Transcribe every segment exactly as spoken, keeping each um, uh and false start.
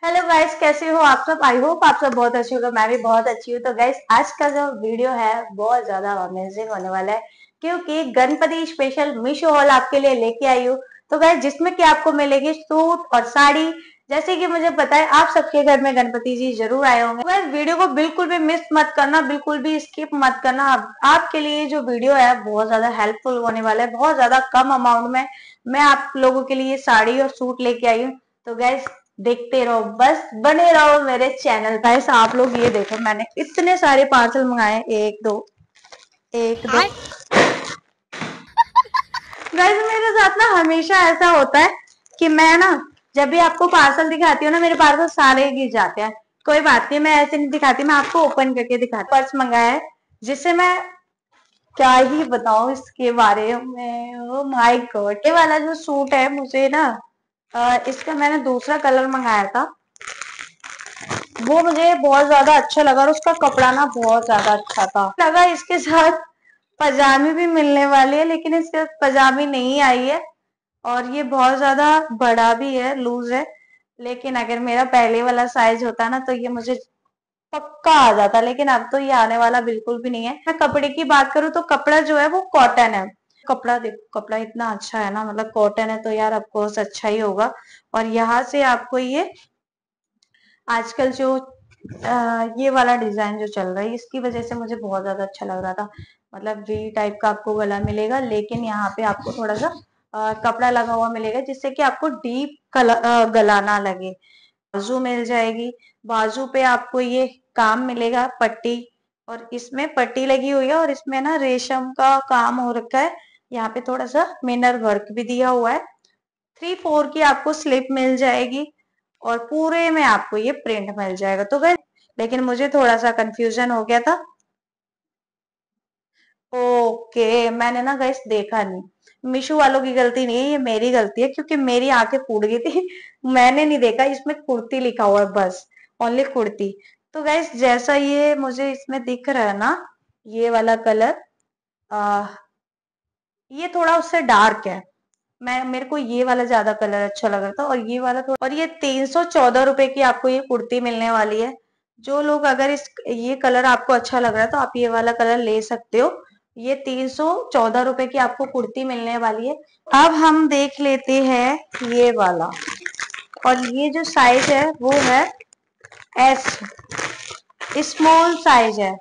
Hello guys, कैसे हो आप सब। आई होप आप सब बहुत अच्छे हो। मैं भी बहुत अच्छी हूँ। तो गाइस, आज का जो वीडियो है बहुत ज्यादा अमेजिंग होने वाला है, क्योंकि गणपति स्पेशल मीशो हॉल आपके लिए लेके आई हूँ। तो गाइस, जिसमें कि आपको मिलेगी सूट और साड़ी। जैसे कि मुझे पता है आप सबके घर में गणपति जी जरूर आए होंगे। गाइस, वीडियो को बिल्कुल भी मिस मत करना, बिल्कुल भी स्किप मत करना। आप, आपके लिए जो वीडियो है बहुत ज्यादा हेल्पफुल होने वाला है। बहुत ज्यादा कम अमाउंट में मैं आप लोगों के लिए साड़ी और सूट लेके आई हूँ। तो गाइस, देखते रहो, बस बने रहो मेरे चैनल पर। गाइस, आप लोग ये देखो, मैंने इतने सारे पार्सल मंगाए। एक दो एक दो गाइस, मेरे साथ ना हमेशा ऐसा होता है कि मैं ना जब भी आपको पार्सल दिखाती हूँ ना, मेरे पार्सल सारे गिर जाते हैं। कोई बात नहीं, मैं ऐसे नहीं दिखाती, मैं आपको ओपन करके दिखाती। पर्स मंगाया है, जिससे मैं क्या ही बताऊं इसके बारे में। ओ माय गॉड, ये वाला जो सूट है मुझे ना, अ, इसका मैंने दूसरा कलर मंगाया था। वो मुझे बहुत ज्यादा अच्छा लगा और उसका कपड़ा ना बहुत ज्यादा अच्छा था। लगा इसके साथ पजामी भी मिलने वाली है, लेकिन इसके साथ पजामी नहीं आई है। और ये बहुत ज्यादा बड़ा भी है, लूज है। लेकिन अगर मेरा पहले वाला साइज होता ना तो ये मुझे पक्का आ जाता, लेकिन अब तो ये आने वाला बिल्कुल भी नहीं है। मैं कपड़े की बात करूँ तो कपड़ा जो है वो कॉटन है। कपड़ा देखो, कपड़ा इतना अच्छा है ना, मतलब कॉटन है तो यार ऑफकोर्स अच्छा ही होगा। और यहाँ से आपको ये आजकल जो आ, ये वाला डिजाइन जो चल रहा है, इसकी वजह से मुझे बहुत ज्यादा अच्छा लग रहा था। मतलब वी टाइप का आपको गला मिलेगा, लेकिन यहाँ पे आपको थोड़ा सा आ, कपड़ा लगा हुआ मिलेगा, जिससे कि आपको डीप गला ना लगे। बाजू मिल जाएगी, बाजू पे आपको ये काम मिलेगा, पट्टी। और इसमें पट्टी लगी हुई है और इसमें ना रेशम का काम हो रखा है। यहाँ पे थोड़ा सा मिनर वर्क भी दिया हुआ है। थ्री फोर की आपको स्लिप मिल जाएगी और पूरे में आपको ये प्रिंट मिल जाएगा। तो गए, लेकिन मुझे थोड़ा सा कंफ्यूजन हो गया था। ओके, मैंने ना गाइस देखा नहीं। मीशो वालों की गलती नहीं है, ये मेरी गलती है, क्योंकि मेरी आंखें फूट गई थी। मैंने नहीं देखा इसमें कुर्ती लिखा हुआ है, बस ओनली कुर्ती। तो गाइस, जैसा ये मुझे इसमें दिख रहा है ना, ये वाला कलर, आ, ये थोड़ा उससे डार्क है। मैं मेरे को ये वाला ज्यादा कलर अच्छा लग रहा था, और ये वाला थोड़ा। और ये तीन सौ चौदह रुपए की आपको ये कुर्ती मिलने वाली है। जो लोग, अगर इस ये कलर आपको अच्छा लग रहा है तो आप ये वाला कलर ले सकते हो। ये तीन सौ चौदह रुपए की आपको कुर्ती मिलने वाली है। अब हम देख लेते हैं ये वाला। और ये जो साइज है वो है एस, स्मॉल साइज है।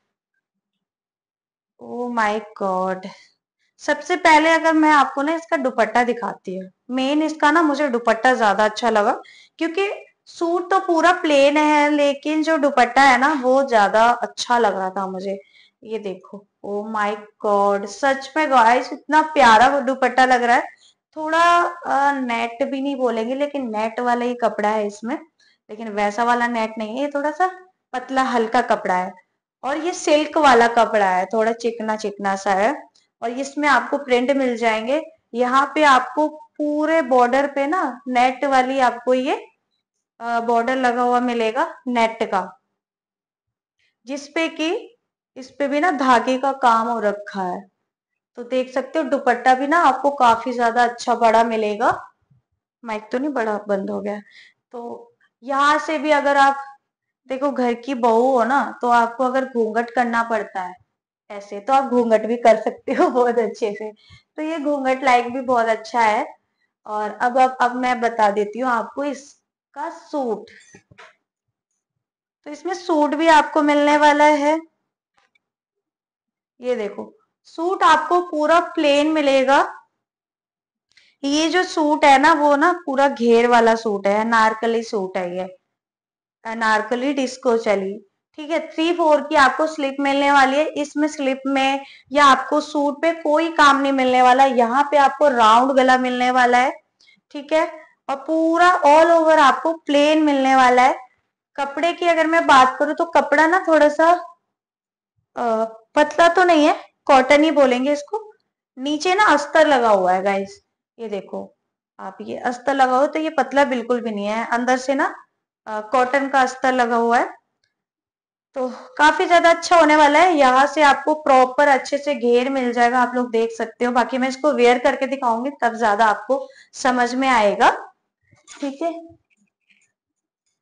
ओ माय गॉड, सबसे पहले अगर मैं आपको ना इसका दुपट्टा दिखाती हूँ। मेन इसका ना मुझे दुपट्टा ज्यादा अच्छा लगा, क्योंकि सूट तो पूरा प्लेन है, लेकिन जो दुपट्टा है ना वो ज्यादा अच्छा लग रहा था मुझे। ये देखो, ओ माय गॉड, सच में गाइस इतना प्यारा वो दुपट्टा लग रहा है। थोड़ा आ, नेट भी नहीं बोलेंगे, लेकिन नेट वाला ही कपड़ा है इसमें। लेकिन वैसा वाला नेट नहीं है, ये थोड़ा सा पतला हल्का कपड़ा है। और ये सिल्क वाला कपड़ा है, थोड़ा चिकना चिकना सा है। और इसमें आपको प्रिंट मिल जाएंगे। यहाँ पे आपको पूरे बॉर्डर पे ना नेट वाली आपको ये बॉर्डर लगा हुआ मिलेगा, नेट का, जिसपे कि इस पे भी ना धागे का काम हो रखा है। तो देख सकते हो, दुपट्टा भी ना आपको काफी ज्यादा अच्छा बड़ा मिलेगा। माइक तो नहीं बड़ा बंद हो गया। तो यहाँ से भी अगर आप देखो, घर की बहू हो ना, तो आपको अगर घूंघट करना पड़ता है ऐसे, तो आप घूंघट भी कर सकते हो बहुत अच्छे से। तो ये घूंघट लाइक भी बहुत अच्छा है। और अब अब अब मैं बता देती हूँ आपको इसका सूट। तो इसमें सूट भी आपको मिलने वाला है। ये देखो, सूट आपको पूरा प्लेन मिलेगा। ये जो सूट है ना वो ना पूरा घेर वाला सूट है, अनारकली सूट है ये, अनारकली डिस्को चली। ठीक है, थ्री फोर की आपको स्लिप मिलने वाली है। इसमें स्लिप में या आपको सूट पे कोई काम नहीं मिलने वाला। यहाँ पे आपको राउंड गला मिलने वाला है। ठीक है, और पूरा ऑल ओवर आपको प्लेन मिलने वाला है। कपड़े की अगर मैं बात करूं तो कपड़ा ना थोड़ा सा अ, पतला तो नहीं है, कॉटन ही बोलेंगे इसको। नीचे ना अस्तर लगा हुआ है गाइस, ये देखो आप, ये अस्तर लगा हुआ, तो ये पतला बिल्कुल भी नहीं है। अंदर से ना कॉटन का अस्तर लगा हुआ है। तो काफी ज्यादा अच्छा होने वाला है। यहाँ से आपको प्रॉपर अच्छे से घेर मिल जाएगा, आप लोग देख सकते हो। बाकी मैं इसको वेयर करके दिखाऊंगी, तब ज्यादा आपको समझ में आएगा। ठीक है,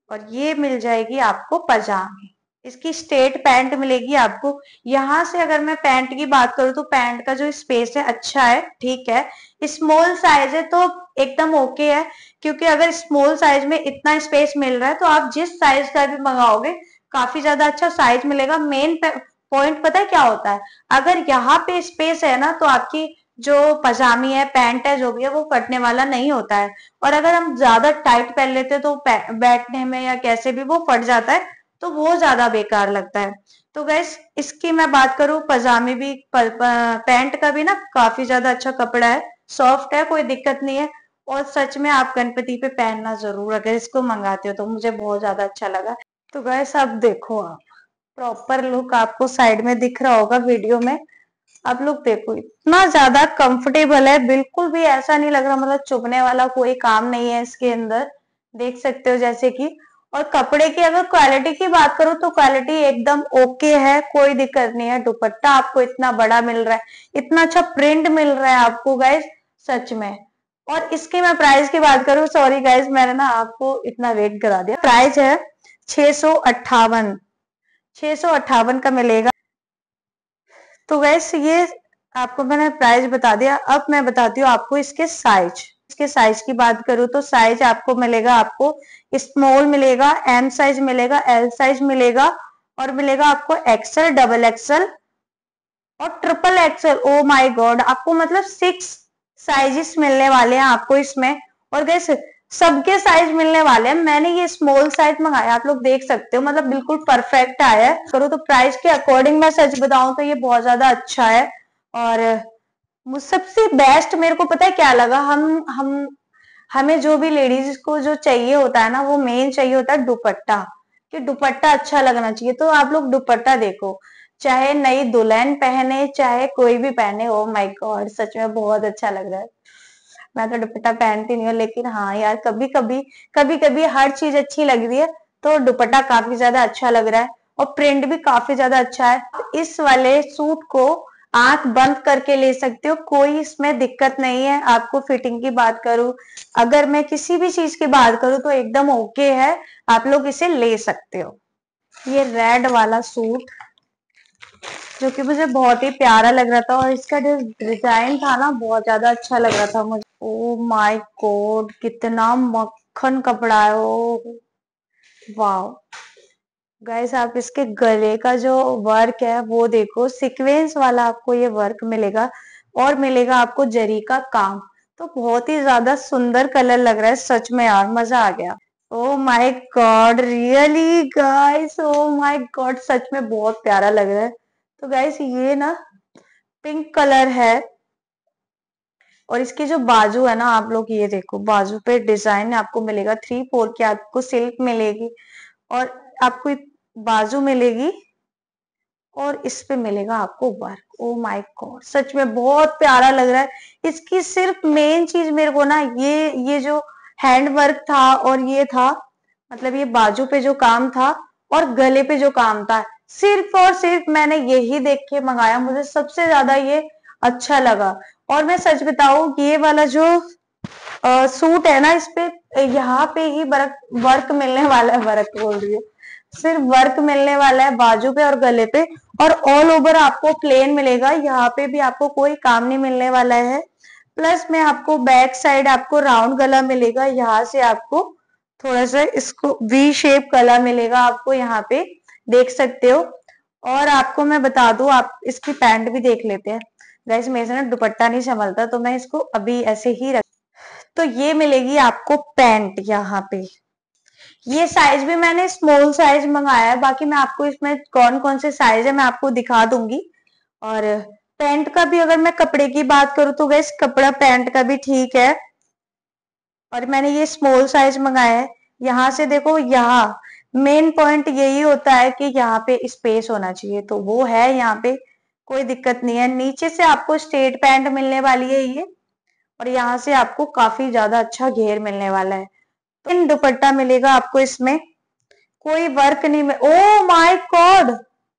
और ये मिल जाएगी आपको पजामे। इसकी स्ट्रेट पैंट मिलेगी आपको। यहाँ से अगर मैं पैंट की बात करूँ तो पैंट का जो स्पेस है अच्छा है, ठीक है। स्मॉल साइज है तो एकदम ओके है, क्योंकि अगर स्मॉल साइज में इतना स्पेस मिल रहा है तो आप जिस साइज का भी मंगाओगे काफी ज्यादा अच्छा साइज मिलेगा। मेन पॉइंट पता है क्या होता है, अगर यहाँ पे स्पेस है ना तो आपकी जो पजामी है, पैंट है, जो भी है वो फटने वाला नहीं होता है। और अगर हम ज्यादा टाइट पहन लेते हैं तो बैठने में या कैसे भी वो फट जाता है, तो वो ज्यादा बेकार लगता है। तो गैस इसकी मैं बात करूं, पजामे भी पैंट का भी ना काफी ज्यादा अच्छा कपड़ा है, सॉफ्ट है, कोई दिक्कत नहीं है। और सच में आप गणपति पे पहनना जरूर अगर इसको मंगाते हो तो, मुझे बहुत ज्यादा अच्छा लगा। तो गैस अब देखो, आप प्रॉपर लुक आपको साइड में दिख रहा होगा वीडियो में। आप लोग देखो इतना ज्यादा कंफर्टेबल है, बिल्कुल भी ऐसा नहीं लग रहा, मतलब चुभने वाला कोई काम नहीं है इसके अंदर, देख सकते हो जैसे कि। और कपड़े की अगर क्वालिटी की बात करूं तो क्वालिटी एकदम ओके है, कोई दिक्कत नहीं है। दुपट्टा आपको इतना बड़ा मिल रहा है, इतना अच्छा प्रिंट मिल रहा है आपको गाइस, सच में। और इसकी मैं प्राइस की बात करूं, सॉरी गाइस मैंने ना आपको इतना वेट करा दिया। प्राइस है छह सौ अट्ठावन छह सौ अट्ठावन का मिलेगा। तो वैसे ये आपको मैंने प्राइस बता दिया। अब मैं बताती हूँ आपको इसके साइज। इसके साइज की बात करूँ तो साइज आपको मिलेगा, आपको स्मॉल मिलेगा, एम साइज मिलेगा, एल साइज मिलेगा, और मिलेगा आपको एक्सएल, डबल एक्सएल और triple XL. Oh my god, आपको मतलब सिक्स साइजेस मिलने वाले हैं आपको इसमें। और गैस सबके साइज मिलने वाले हैं। मैंने ये स्मॉल साइज मंगाया, आप लोग देख सकते हो, मतलब बिल्कुल परफेक्ट आया है। करो तो प्राइस के अकॉर्डिंग मैं सच बताऊं तो ये बहुत ज्यादा अच्छा है। और सबसे बेस्ट मेरे को पता है क्या लगा, हम हम हमें जो भी लेडीज को जो चाहिए होता है ना, वो मेन चाहिए होता है दुपट्टा, कि दुपट्टा अच्छा लगना चाहिए। तो आप लोग दुपट्टा देखो, चाहे नई दुल्हन पहने चाहे कोई भी पहने, ओ माय गॉड सच में बहुत अच्छा लग रहा है। मैं तो दुपट्टा पहनती नहीं हूँ, लेकिन हाँ यार कभी कभी कभी कभी हर चीज अच्छी लग रही है तो दुपट्टा काफी ज्यादा अच्छा लग रहा है। और प्रिंट भी काफी ज्यादा अच्छा है। इस वाले सूट को आंख बंद करके ले सकते हो, कोई इसमें दिक्कत नहीं है। आपको फिटिंग की बात करूं, अगर मैं किसी भी चीज की बात करूं तो एकदम ओके है, आप लोग इसे ले सकते हो। ये रेड वाला सूट जो कि मुझे बहुत ही प्यारा लग रहा था, और इसका जो डिजाइन था ना बहुत ज्यादा अच्छा लग रहा था मुझे। ओ माय गॉड कितना मक्खन कपड़ा है, ओ वाह। गाइस आप इसके गले का जो वर्क है वो देखो, सीक्वेंस वाला आपको ये वर्क मिलेगा, और मिलेगा आपको जरी का काम। तो बहुत ही ज्यादा सुंदर कलर लग रहा है, सच में यार मजा आ गया। Oh my god really guys, oh my god सच में बहुत प्यारा लग रहा है। तो गाइस ये ना पिंक कलर है, और इसकी जो बाजू है ना, आप लोग ये देखो, बाजू पे डिजाइन आपको मिलेगा थ्री फोर की, आपको सिल्क मिलेगी, और आपको बाजू मिलेगी, और इस पे मिलेगा आपको वर्क। ओ माय गॉड सच में बहुत प्यारा लग रहा है। इसकी सिर्फ मेन चीज मेरे को ना, ये ये जो हैंड वर्क था, और ये था मतलब ये बाजू पे जो काम था और गले पे जो काम था, सिर्फ और सिर्फ मैंने यही देख के मंगाया, मुझे सबसे ज्यादा ये अच्छा लगा। और मैं सच बताऊं कि ये वाला जो आ, सूट है ना, इस पे यहाँ पे ही वर्क वर्क मिलने वाला है, वर्क बोल रही है, सिर्फ वर्क मिलने वाला है बाजू पे और गले पे, और ऑल ओवर आपको प्लेन मिलेगा। यहाँ पे भी आपको कोई काम नहीं मिलने वाला है। प्लस में आपको बैक साइड आपको राउंड गला मिलेगा, यहाँ से आपको थोड़ा सा इसको वी शेप गला मिलेगा आपको, यहाँ पे देख सकते हो। और आपको मैं बता दूं, आप इसकी पैंट भी देख लेते हैं। गाइस मेरे से ना दुपट्टा नहीं संभलता, तो मैं इसको अभी ऐसे ही रख। तो ये मिलेगी आपको पैंट यहाँ पे। ये साइज भी मैंने स्मॉल साइज मंगाया है, बाकी मैं आपको इसमें कौन कौन से साइज है मैं आपको दिखा दूंगी। और पैंट का भी अगर मैं कपड़े की बात करूं तो गैस कपड़ा पैंट का भी ठीक है, और मैंने ये स्मॉल साइज मंगाया है। यहाँ से देखो, यहाँ मेन पॉइंट यही होता है कि यहाँ पे स्पेस होना चाहिए, तो वो है यहाँ पे, कोई दिक्कत नहीं है। नीचे से आपको स्ट्रेट पैंट मिलने वाली है ये, और यहाँ से आपको काफी ज्यादा अच्छा घेर मिलने वाला है। तो इन दुपट्टा मिलेगा आपको, इसमें कोई वर्क नहीं मिल। ओ माय गॉड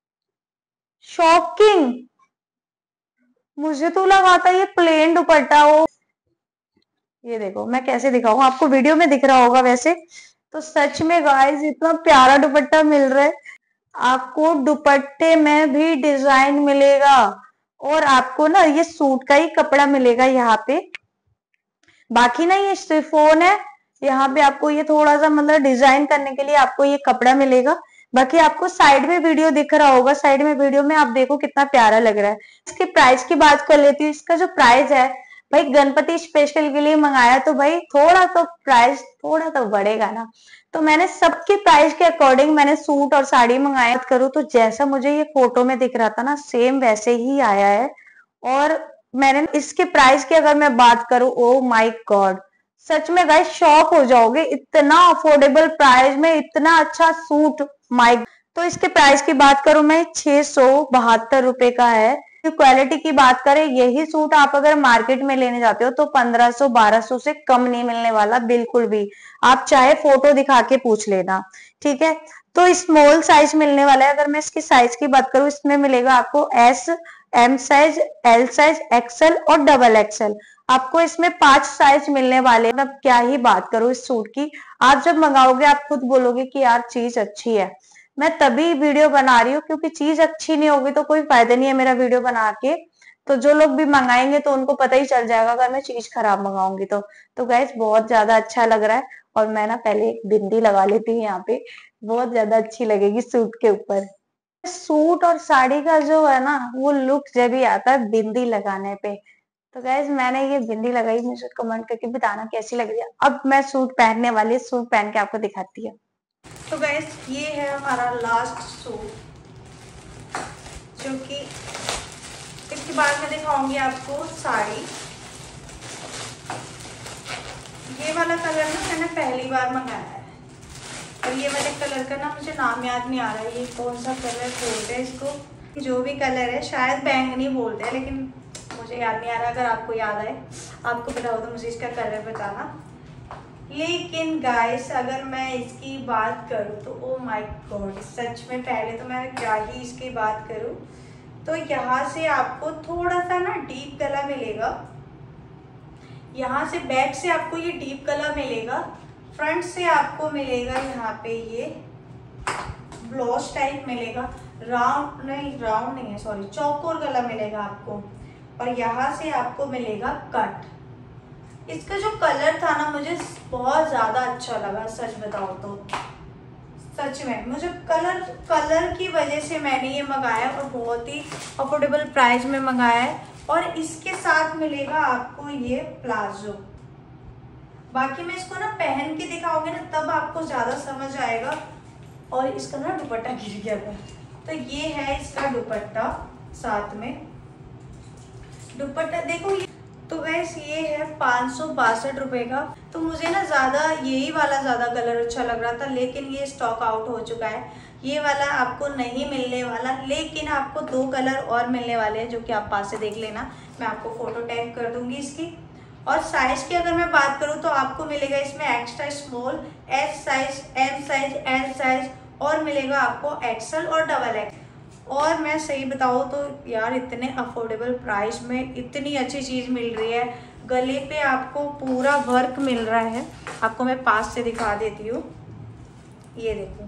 शॉकिंग, मुझे तो लगा था ये प्लेन दुपट्टा हो। ये देखो मैं कैसे दिखाऊं आपको, वीडियो में दिख रहा होगा वैसे, तो सच में गाइस इतना प्यारा दुपट्टा मिल रहा है। आपको दुपट्टे में भी डिजाइन मिलेगा और आपको ना ये सूट का ही कपड़ा मिलेगा यहाँ पे। बाकी ना ये शिफॉन है, यहाँ पे आपको ये थोड़ा सा मतलब डिजाइन करने के लिए आपको ये कपड़ा मिलेगा। बाकी आपको साइड में वीडियो दिख रहा होगा, साइड में वीडियो में आप देखो कितना प्यारा लग रहा है। इसके प्राइस की बात कर लेती हूँ। इसका जो प्राइस है भाई, गणपति स्पेशल के लिए मंगाया तो भाई थोड़ा तो प्राइस थोड़ा तो बढ़ेगा ना, तो मैंने सबके प्राइस के अकॉर्डिंग मैंने सूट और साड़ी मंगाया करूँ। तो जैसा मुझे ये फोटो में दिख रहा था ना, सेम वैसे ही आया है। और मैंने इसके प्राइस की अगर मैं बात करूं, ओ माय गॉड, सच में गाइस शॉक हो जाओगे, इतना अफोर्डेबल प्राइस में इतना अच्छा सूट। माय तो इसके प्राइस की बात करूं मैं, छह सौ बहत्तर रुपए का है। क्वालिटी की बात करें, यही सूट आप अगर मार्केट में लेने जाते हो तो पंद्रह सौ बारह सौ से कम नहीं मिलने वाला बिल्कुल भी। आप चाहे फोटो दिखा के पूछ लेना, ठीक है। तो स्मॉल साइज मिलने वाला है। अगर मैं इसकी साइज की बात करूं, इसमें मिलेगा आपको S, M size, L size, XL और डबल एक्सएल। आपको इसमें पांच साइज मिलने वाले। मैं क्या ही बात करूं इस सूट की, आप जब मंगाओगे आप खुद बोलोगे कि यार चीज अच्छी है। मैं तभी वीडियो बना रही हूँ क्योंकि चीज अच्छी नहीं होगी तो कोई फायदा नहीं है मेरा वीडियो बना के। तो जो लोग भी मंगाएंगे तो उनको पता ही चल जाएगा अगर मैं चीज खराब मंगाऊंगी तो। तो गाइस बहुत ज्यादा अच्छा लग रहा है। और मैं ना पहले एक बिंदी लगा लेती हूँ यहाँ पे, बहुत ज्यादा अच्छी लगेगी सूट के ऊपर। सूट और साड़ी का जो है ना वो लुक जब भी आता है बिंदी लगाने पे। तो गाइज मैंने ये बिंदी लगाई, मुझे कमेंट करके बताना कैसी लग रही है। अब मैं सूट पहनने वाली, सूट पहन के आपको दिखाती है। तो गाइज ये है हमारा लास्ट सूट, जो कि इसके बाद मैं दिखाऊंगी आपको साड़ी। ये वाला कलर ना मैंने पहली बार मंगाया है और ये वाले कलर का ना मुझे नाम याद नहीं आ रहा है, ये कौन सा कलर बोलते हैं इसको। जो भी कलर है शायद बैंगनी बोलते हैं, लेकिन मुझे याद नहीं आ रहा। अगर आपको याद आए, आपको पता हो तो मुझे इसका कलर बताना। लेकिन गाइस अगर मैं इसकी बात करूँ तो ओ माय गॉड, सच में पहले तो मैं क्या ही इसकी बात करूँ। तो यहाँ से आपको थोड़ा सा ना डीप गला मिलेगा, यहाँ से बैक से आपको ये डीप गला मिलेगा, फ्रंट से आपको मिलेगा यहाँ पे ये ब्लाउज टाइप मिलेगा। राउंड नहीं, राउंड नहीं है सॉरी, चौकोर गला मिलेगा आपको। और यहाँ से आपको मिलेगा कट। इसका जो कलर था ना मुझे बहुत ज़्यादा अच्छा लगा, सच बताओ तो। सच में मुझे कलर कलर की वजह से मैंने ये मंगाया और बहुत ही अफोर्डेबल प्राइस में मंगाया है। और इसके साथ मिलेगा आपको ये प्लाजो। बाकी मैं इसको ना पहन के दिखाऊंगी ना तब आपको ज़्यादा समझ आएगा। और इसका ना दुपट्टा गिर गया था, तो ये है इसका दुपट्टा। साथ में दुपट्टा देखो ये, तो गैस ये है पाँच सौ बासठ रुपये का। तो मुझे ना ज़्यादा यही वाला ज़्यादा कलर अच्छा लग रहा था, लेकिन ये स्टॉक आउट हो चुका है। ये वाला आपको नहीं मिलने वाला, लेकिन आपको दो कलर और मिलने वाले हैं जो कि आप पास से देख लेना, मैं आपको फोटो टैग कर दूंगी इसकी। और साइज की अगर मैं बात करूँ तो आपको मिलेगा इसमें extra small, S size, M size, L size और मिलेगा आपको एक्सल और डबल एक्स। और मैं सही बताऊँ तो यार इतने अफोर्डेबल प्राइस में इतनी अच्छी चीज़ मिल रही है। गले पे आपको पूरा वर्क मिल रहा है, आपको मैं पास से दिखा देती हूँ। ये देखो,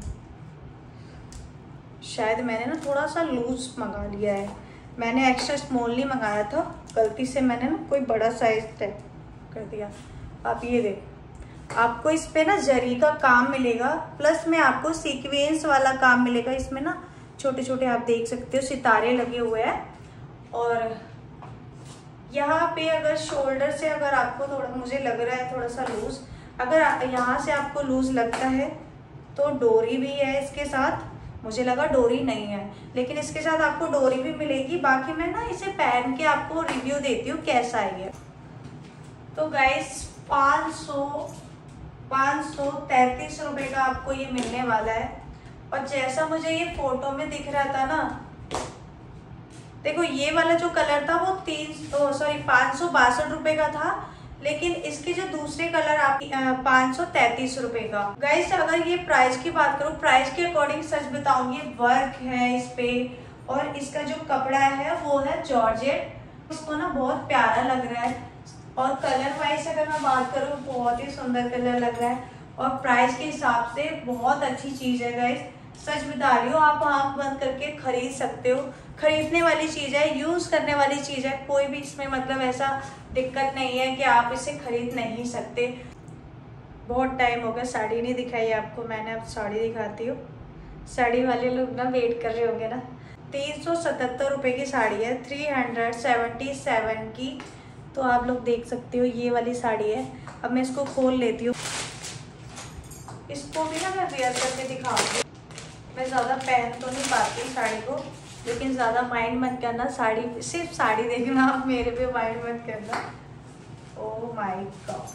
शायद मैंने ना थोड़ा सा लूज मंगा लिया है, मैंने एक्स्ट्रा स्मॉल नहीं मंगाया था, गलती से मैंने ना कोई बड़ा साइज टाइप कर दिया। आप ये देखो, आपको इस पे ना जरी का काम मिलेगा, प्लस में आपको सीक्वेंस वाला काम मिलेगा। इसमें ना छोटे छोटे आप देख सकते हो सितारे लगे हुए हैं। और यहाँ पे अगर शोल्डर से अगर आपको थोड़ा, मुझे लग रहा है थोड़ा सा लूज, अगर यहाँ से आपको लूज लगता है तो डोरी भी है इसके साथ। मुझे लगा डोरी नहीं है, लेकिन इसके साथ आपको डोरी भी मिलेगी। बाकी मैं ना इसे पहन के आपको रिव्यू देती हूँ कैसा है ये। तो गाइस पाँच सौ पाँच सौ तैंतीस रुपये का आपको ये मिलने वाला है। और जैसा मुझे ये फोटो में दिख रहा था ना, देखो ये वाला जो कलर था वो तीन सॉरी पाँच सौ बासठ रुपये का था, लेकिन इसके जो दूसरे कलर आप पाँच सौ तैतीस रुपये का। गाइस अगर ये प्राइस की बात करूँ, प्राइस के अकॉर्डिंग सच बताऊंगी, वर्क है इस पे और इसका जो कपड़ा है वो है जॉर्जेट। इसको ना बहुत प्यारा लग रहा है। और कलर वाइज अगर मैं बात करूँ बहुत ही सुंदर कलर लग रहा है। और प्राइस के हिसाब से बहुत अच्छी चीज़ है गाइस, सच बता रही हूँ। आप आँख बंद करके खरीद सकते हो, खरीदने वाली चीज़ है, यूज़ करने वाली चीज़ है, कोई भी इसमें मतलब ऐसा दिक्कत नहीं है कि आप इसे खरीद नहीं सकते। बहुत टाइम हो गया साड़ी नहीं दिखाई आपको मैंने, अब साड़ी दिखाती हूँ। साड़ी वाले लोग ना वेट कर रहे होंगे ना। तीन सौ सतहत्तर रुपये की साड़ी है, थ्री हंड्रेड सेवेंटी सेवन की। तो आप लोग देख सकते हो ये वाली साड़ी है। अब मैं इसको खोल लेती हूँ, इसको भी ना मैं वेयर करके दिखाऊंगी। मैं ज़्यादा पहन तो नहीं पाती साड़ी को, लेकिन ज़्यादा माइंड मत करना, साड़ी सिर्फ साड़ी देखना, आप मेरे पे माइंड मत करना। Oh my god.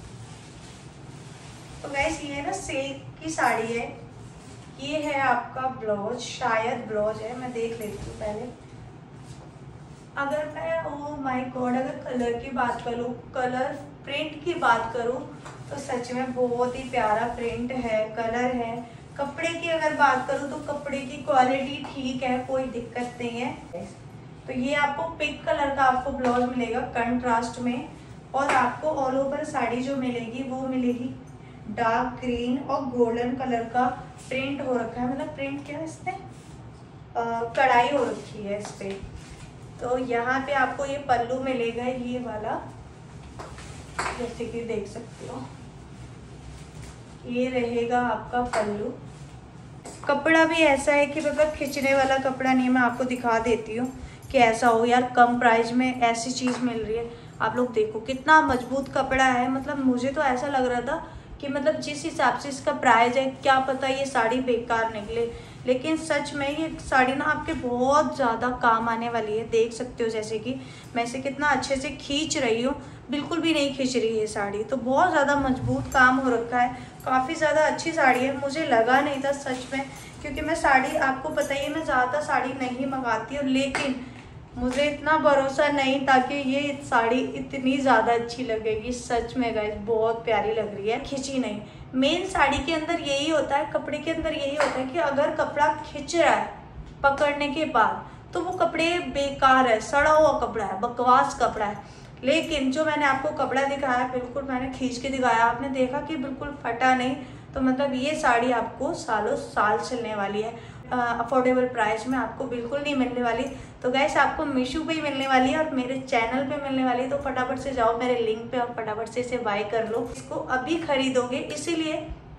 तो गैस ये ना सिल्क की साड़ी है, ये है आपका ब्लाउज, शायद ब्लाउज है, मैं देख लेती हूँ पहले। अगर मैं ओह माय गॉड अगर कलर की बात करूँ, कलर प्रिंट की बात करूँ तो सच में बहुत ही प्यारा प्रिंट है, कलर है। कपड़े की अगर बात करूँ तो कपड़े की क्वालिटी ठीक है, कोई दिक्कत नहीं है। तो ये आपको पिंक कलर का आपको ब्लाउज मिलेगा कंट्रास्ट में, और आपको ऑल ओवर साड़ी जो मिलेगी वो मिलेगी डार्क ग्रीन और गोल्डन कलर का प्रिंट हो रखा है। मतलब प्रिंट क्या है इसमें, कढ़ाई हो रखी है इस पे। तो यहाँ पे आपको ये पल्लू मिलेगा ये वाला, जैसे कि देख सकते हो ये रहेगा आपका पल्लू। कपड़ा भी ऐसा है कि मतलब खिंचने वाला कपड़ा नहीं है, मैं आपको दिखा देती हूँ कि ऐसा हो यार, कम प्राइस में ऐसी चीज़ मिल रही है। आप लोग देखो कितना मजबूत कपड़ा है, मतलब मुझे तो ऐसा लग रहा था कि मतलब जिस हिसाब से इसका प्राइस है क्या पता ये साड़ी बेकार निकले, लेकिन सच में ये साड़ी ना आपके बहुत ज़्यादा काम आने वाली है। देख सकते हो जैसे कि मैं इसे कितना अच्छे से खींच रही हूँ, बिल्कुल भी नहीं खींच रही है साड़ी, तो बहुत ज़्यादा मजबूत काम हो रखा है, काफ़ी ज़्यादा अच्छी साड़ी है। मुझे लगा नहीं था सच में, क्योंकि मैं साड़ी आपको पता ही है मैं ज़्यादा साड़ी नहीं मंगाती हूँ, लेकिन मुझे इतना भरोसा नहीं था कि ये साड़ी इतनी ज़्यादा अच्छी लगेगी। सच में गाइस बहुत प्यारी लग रही है, खिंची नहीं। मेन साड़ी के अंदर यही होता है, कपड़े के अंदर यही होता है कि अगर कपड़ा खिंच रहा है पकड़ने के बाद तो वो कपड़े बेकार है, सड़ा हुआ कपड़ा है, बकवास कपड़ा है। लेकिन जो मैंने आपको कपड़ा दिखाया बिल्कुल मैंने खींच के दिखाया, आपने देखा कि बिल्कुल फटा नहीं। तो मतलब ये साड़ी आपको सालों साल चलने वाली है, अफोर्डेबल प्राइस में आपको बिल्कुल नहीं मिलने वाली। तो गैस आपको मीशो पे ही मिलने वाली है और मेरे चैनल पे मिलने वाली है, तो फटाफट से जाओ मेरे लिंक पे और फटाफट से इसे बाय कर लो। इसको अभी खरीदोगे इसीलिए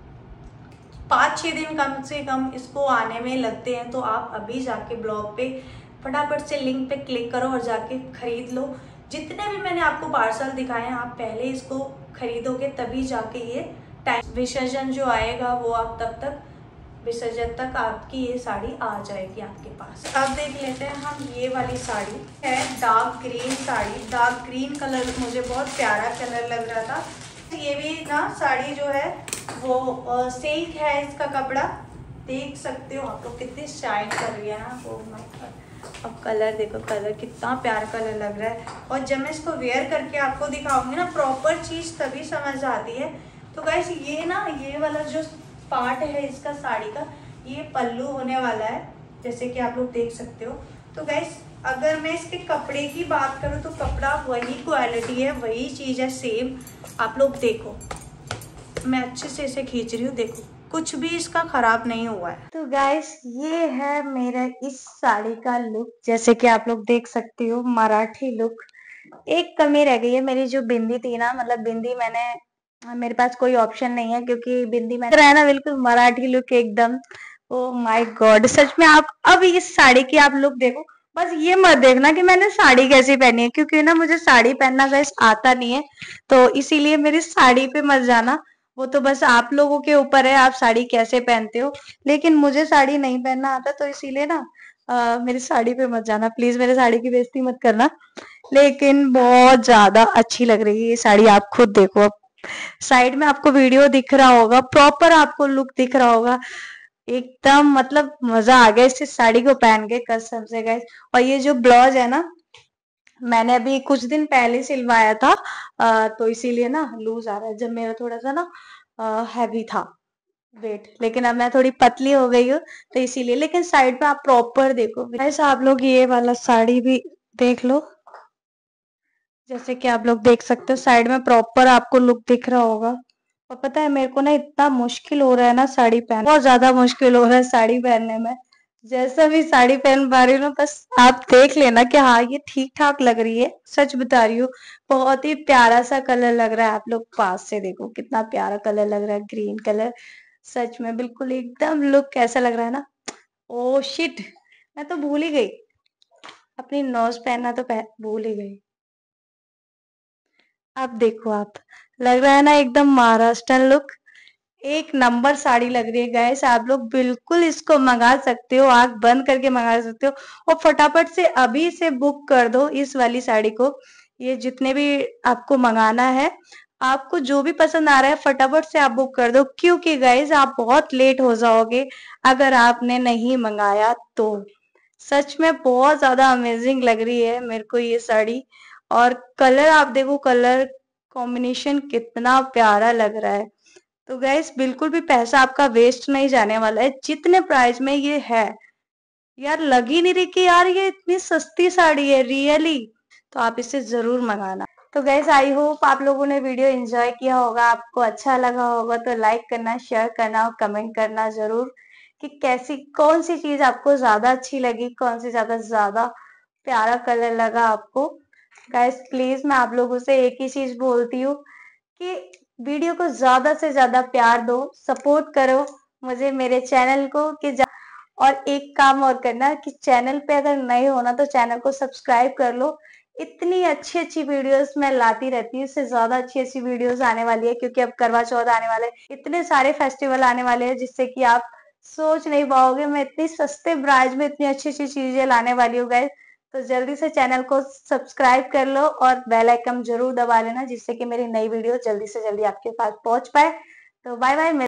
पाँच छः दिन कम से कम इसको आने में लगते हैं, तो आप अभी जाके ब्लॉग पे फटाफट से लिंक पे क्लिक करो और जाके खरीद लो। जितने भी मैंने आपको पार्सल दिखाए हैं आप पहले इसको खरीदोगे तभी जाके ये टाइम विसर्जन जो आएगा वो आप तब तक विसर्जन तक आपकी ये साड़ी आ जाएगी आपके पास। अब देख लेते हैं हम ये वाली साड़ी है, dark green sari, dark green colour मुझे बहुत प्यारा कलर लग रहा था। ये भी ना साड़ी जो है वो सिल्क है, इसका कपड़ा देख सकते हो आप लोग कितनी शाइन कर रही है ना। ओह माय गॉड, अब कलर देखो, कलर कितना प्यारा कलर लग रहा है। और जब मैं इसको वेयर करके आपको दिखाऊंगी ना प्रॉपर चीज़ तभी समझ आती है। तो गाइस ये ना ये वाला जो पार्ट है इसका साड़ी का, ये पल्लू होने वाला है जैसे कि आप लोग देख सकते हो। तो गाइस अगर मैं इसके कपड़े की बात करूँ तो कपड़ा वही क्वालिटी है, वही चीज़ है सेम। आप लोग देखो मैं अच्छे से इसे खींच रही हूँ, देखो कुछ भी इसका खराब नहीं हुआ है। तो गाइस ये है मेरा इस साड़ी का लुक, जैसे कि आप लोग देख सकते हो मराठी लुक। एक कमी रह गई है, मेरी जो बिंदी थी ना, मतलब बिंदी मैंने मेरे पास कोई ऑप्शन नहीं है क्योंकि बिंदी मैंने रहा है ना बिल्कुल मराठी लुक एकदम। ओ माय गॉड सच में। आप अब इस साड़ी की आप लुक देखो, बस ये मत देखना कि मैंने साड़ी कैसी पहनी है, क्योंकि ना मुझे साड़ी पहनना गाइस आता नहीं है, तो इसीलिए मेरी साड़ी पे मत जाना। वो तो बस आप लोगों के ऊपर है आप साड़ी कैसे पहनते हो, लेकिन मुझे साड़ी नहीं पहनना आता, तो इसीलिए ना आ, मेरी साड़ी पे मत जाना प्लीज, मेरे साड़ी की बेइज्जती मत करना। लेकिन बहुत ज्यादा अच्छी लग रही है ये साड़ी, आप खुद देखो। अब साइड में आपको वीडियो दिख रहा होगा, प्रॉपर आपको लुक दिख रहा होगा एकदम, मतलब मजा आ गया इस साड़ी को पहन के कसम से गाइस। और ये जो ब्लाउज है ना मैंने अभी कुछ दिन पहले सिलवाया था, आ, तो इसीलिए ना लूज आ रहा है, जब मेरा थोड़ा सा ना हैवी था वेट, लेकिन अब मैं थोड़ी पतली हो गई हूँ तो इसीलिए। लेकिन साइड पे आप प्रॉपर देखो ऐसा, आप लोग ये वाला साड़ी भी देख लो, जैसे कि आप लोग देख सकते हो साइड में प्रॉपर आपको लुक दिख रहा होगा। और पता है मेरे को ना इतना मुश्किल हो रहा है ना साड़ी पहन, बहुत ज्यादा मुश्किल हो रहा है साड़ी पहनने में। जैसा भी साड़ी पहन पा रही हूँ ना, बस आप देख लेना कि हाँ ये ठीक ठाक लग रही है, सच बता रही हूँ। बहुत ही प्यारा सा कलर लग रहा है, आप लोग पास से देखो कितना प्यारा कलर लग रहा है, ग्रीन कलर। सच में बिल्कुल एकदम लुक कैसा लग रहा है ना। ओ शिट, मैं तो भूल ही गई, अपनी नोज पहनना तो पह, भूल ही गई। अब देखो आप, लग रहा है ना एकदम महाराष्ट्रन लुक। एक नंबर साड़ी लग रही है गाइस, आप लोग बिल्कुल इसको मंगा सकते हो, आंख बंद करके मंगा सकते हो। और फटाफट से अभी से बुक कर दो इस वाली साड़ी को। ये जितने भी आपको मंगाना है, आपको जो भी पसंद आ रहा है फटाफट से आप बुक कर दो, क्योंकि गाइस आप बहुत लेट हो जाओगे अगर आपने नहीं मंगाया तो। सच में बहुत ज्यादा अमेजिंग लग रही है मेरे को ये साड़ी। और कलर आप देखो, कलर कॉम्बिनेशन कितना प्यारा लग रहा है। तो गैस बिल्कुल भी पैसा आपका वेस्ट नहीं जाने वाला है, जितने प्राइस में ये है। यार लग ही नहीं रही कि यार ये इतनी सस्ती साड़ी है रियली। तो आप इसे जरूर मंगाना। तो गैस आई होप आप लोगों ने वीडियो एंजॉय किया होगा, आपको अच्छा लगा होगा तो लाइक करना, शेयर करना और कमेंट करना जरूर कि कैसी कौन सी चीज आपको ज्यादा अच्छी लगी, कौन सी ज्यादा ज्यादा प्यारा कलर लगा आपको। गैस प्लीज मैं आप लोगों से एक ही चीज बोलती हूँ कि वीडियो को ज्यादा से ज्यादा प्यार दो, सपोर्ट करो मुझे, मेरे चैनल को कि और एक काम और करना कि चैनल पे अगर नए हो ना तो चैनल को सब्सक्राइब कर लो। इतनी अच्छी अच्छी वीडियोस मैं लाती रहती हूँ, इससे ज्यादा अच्छी अच्छी वीडियोस आने वाली है, क्योंकि अब करवा चौथ आने वाले, इतने सारे फेस्टिवल आने वाले हैं जिससे कि आप सोच नहीं पाओगे मैं इतनी सस्ते प्राइस में इतनी अच्छी अच्छी चीजें लाने वाली हूँ गाइस। तो जल्दी से चैनल को सब्सक्राइब कर लो और बेल आइकन जरूर दबा लेना, जिससे कि मेरी नई वीडियो जल्दी से जल्दी आपके पास पहुंच पाए। तो बाय बाय।